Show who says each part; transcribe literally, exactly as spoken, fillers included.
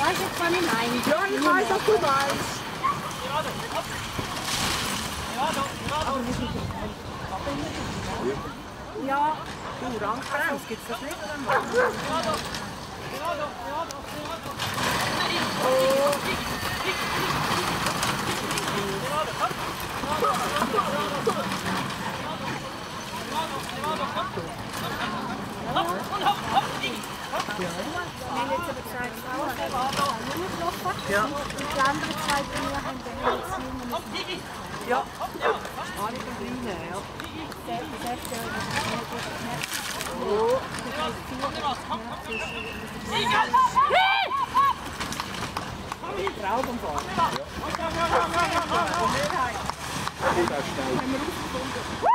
Speaker 1: weiß jetzt, wann ich meine.
Speaker 2: Ja, ich weiß, was du meinst.
Speaker 1: Ja.
Speaker 2: Du, Rangbremse, gibt's das nicht? Ja.
Speaker 1: Die anderen zwei Dinge haben wir jetzt
Speaker 2: Ja. Alle von drinnen, ja. Oh. Traubenfahrt. Ja.